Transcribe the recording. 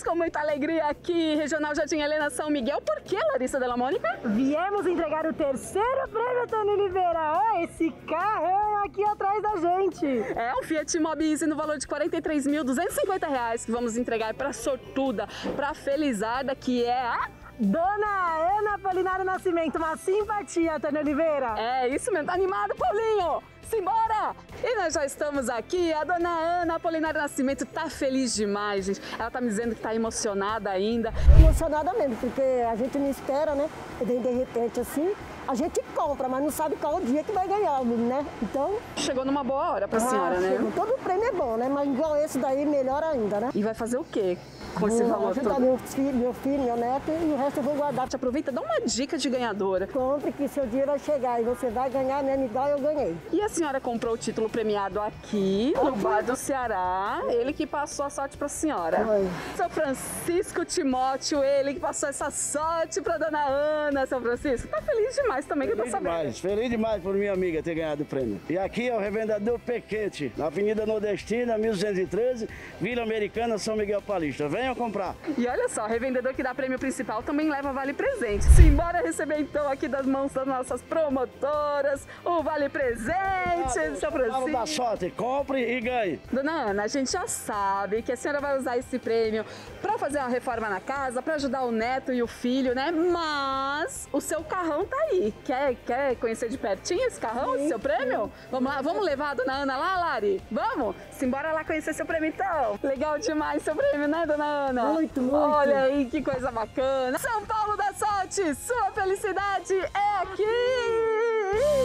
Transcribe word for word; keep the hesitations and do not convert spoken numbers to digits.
com muita alegria aqui, Regional Jardim Helena São Miguel. Por que, Larissa Della Mônica? Viemos entregar o terceiro prêmio, Tânia Oliveira. Olha esse carrão aqui atrás da gente. É um Fiat Mobi Easy no valor de quarenta e três mil duzentos e cinquenta reais que vamos entregar para a sortuda, para a felizarda, que é a... Dona Ana Apolinário Nascimento, uma simpatia, Tânia Oliveira. É isso mesmo, tá animado, Paulinho? Simbora! E nós já estamos aqui, a Dona Ana Apolinário Nascimento tá feliz demais, gente. Ela tá me dizendo que tá emocionada ainda. Emocionada mesmo, porque a gente não espera, né? E daí, de repente, assim, a gente compra, mas não sabe qual o dia que vai ganhar, né? Então... Chegou numa boa hora pra ah, senhora, né? Chegou. Todo prêmio é bom, né? Mas igual esse daí, melhor ainda, né? E vai fazer o quê com esse Vou valor ajudar todo? meu filho, meu filho, meu neto, e o resto eu vou guardar. Aproveita, dá uma dica de ganhadora. Compre que seu dia vai chegar e você vai ganhar mesmo igual eu ganhei. E a senhora comprou o título premiado aqui, no Bar do Ceará. Ele que passou a sorte pra senhora. Foi. Seu Francisco Timóteo, ele que passou essa sorte pra Dona Ana. Seu Francisco, tá feliz demais também, que eu tô Feliz sabendo. demais, feliz demais por minha amiga ter ganhado o prêmio. E aqui é o revendedor Pequete, na Avenida Nordestina, mil duzentos e treze, Vila Americana, São Miguel Paulista. Venham comprar. E olha só, revendedor que dá prêmio principal também leva vale presente. Simbora receber então aqui das mãos das nossas promotoras o vale presente, Ah, seu Fala da Francisco. sorte, compre e ganhe. Dona Ana, a gente já sabe que a senhora vai usar esse prêmio para fazer uma reforma na casa, para ajudar o neto e o filho, né? Mas o seu carrão tá aí. Quer, quer conhecer de pertinho esse carrão, esse seu prêmio? Vamos lá, vamos levar a Dona Ana lá, Lari? Vamos? Simbora lá conhecer seu prêmio então. Legal demais seu prêmio, né, Dona Ana? Muito, muito. Olha aí que coisa bacana. São Paulo da Sorte, sua felicidade é aqui!